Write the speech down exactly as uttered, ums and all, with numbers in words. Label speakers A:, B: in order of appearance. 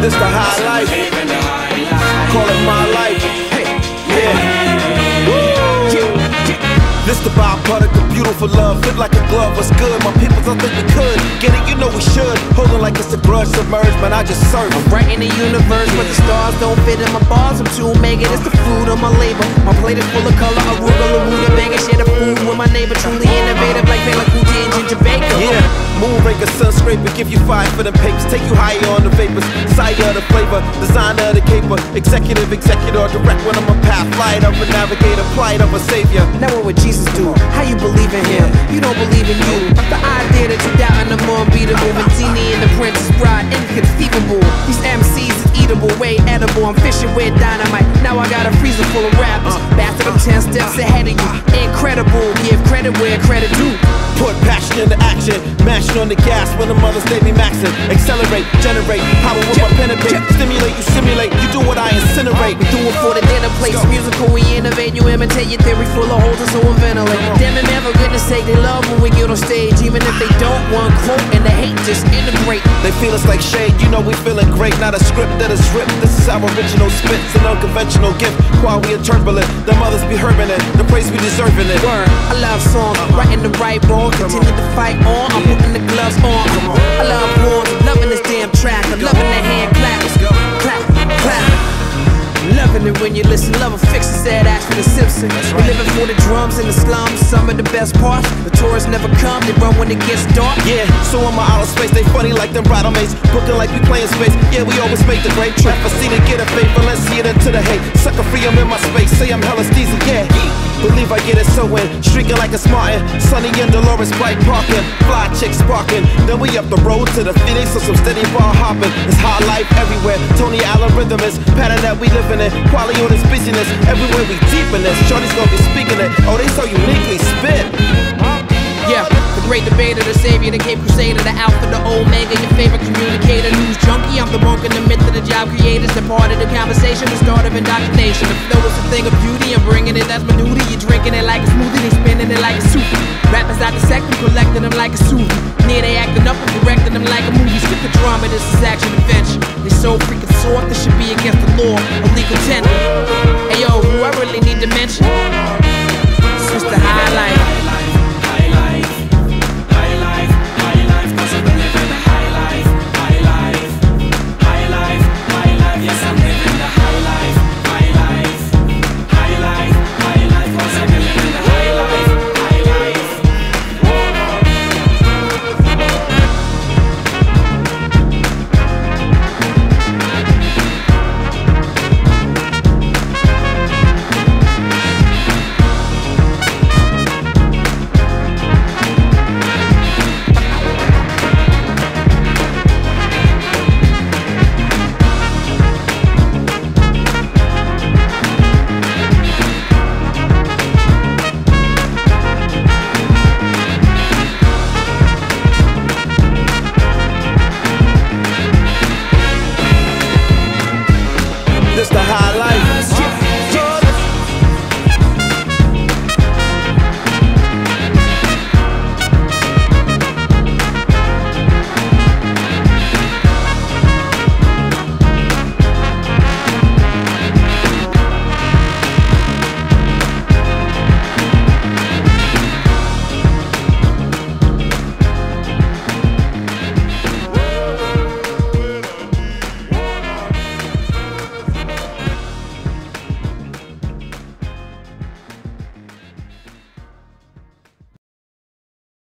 A: This the high life. Call it my life. Hey, yeah. Woo. This the byproduct of beautiful love. Fit like a glove, what's good? My peoples, I think we could get it, you know we should. Holding like it's a grudge submerged, man, I just serve.
B: I'm right in the universe, but the stars don't fit in my bars. I'm too mega, it's the fruit of my labor. My plate is full of color, arugula, rutabaga. Share the food with my neighbor, truly innovative like Fela Kuti and Ginger Baker.
A: Yeah, moonraker, sun scraper, give you fire for the papers. Take you higher on the vapors, sire of the flavor, designer of the caper, executive, executor, direct when I'm a path, flight of a navigator, plight of a savior.
B: Now what would Jesus do? How you believe in him? You don't believe in you. The idea that you doubt in the unbeatable, Ventini and the Princess Bride, inconceivable. These M Cs is eatable, way edible. I'm fishing with dynamite. Now I got a freezer full of rappers. Bastard, I'm ten steps ahead of you. Incredible, give credit where credit due.
A: Put passion into action, mashing on the gas when the mothers they be maxing. Accelerate, generate, power with my pen and paper. Stimulate, you simulate, you do what I incinerate.
B: We do it for the dinner plates, musical, we innovate. You imitate your theory full of holes and so we ventilate. Damn it, man, for goodness sake, they love when we get on stage. Even if they don't, one quote and the hate just integrate.
A: They feel us like shade, you know we feeling great. Not a script that is ripped, this is our original spits. An unconventional gift, while we turbulent. The mothers be herbing it, the praise we deserving it.
B: Word, I love songs, writing the right wrong. Continue to fight on, I'm putting the gloves on. I love horns, loving this damn track. I'm loving the hand clap, clap, clap. Loving it when you listen, love a fix his sad ass for the Simpsons. We living for the drums in the slums, some of the best parts. The tourists never come, they run when it gets dark.
A: Yeah, so in my outer space, they funny like them bridal mates. Booking like we playing space, yeah, we always make the great trip. I see to get a favor, let's see it into the hate. Sucker free, I'm in my space, say I'm hella steezy, yeah. Believe I get it so in, streaking like a Smartin. Sunny and Dolores Bike parking, fly chicks sparking. Then we up the road to the Phoenix on some steady bar hopping. It's high life everywhere, Tony Allen rhythm is pattern that we living in. Quality on this busyness, everywhere we deep in this. Shorty's gonna be speaking it, oh they so uniquely spit.
B: Yeah, the great debater, the savior, the Cape Crusader, the alpha, the omega, your favorite communicator, news junkie. I'm the monk in the myth of the job creators, the part of the conversation, the start of indoctrination. The flow is a thing of beauty, I'm bringing it, that's my duty. You're drinking it like a smoothie, they spinning it like a soup. Rappers out the sector, collecting them like a suit. Near they acting up and directing them like a movie. Skip the drama, this is action adventure. They so freaking soft, this should be against the law, illegal tender. Hey yo, who I really need to mention? It's Mister High Life.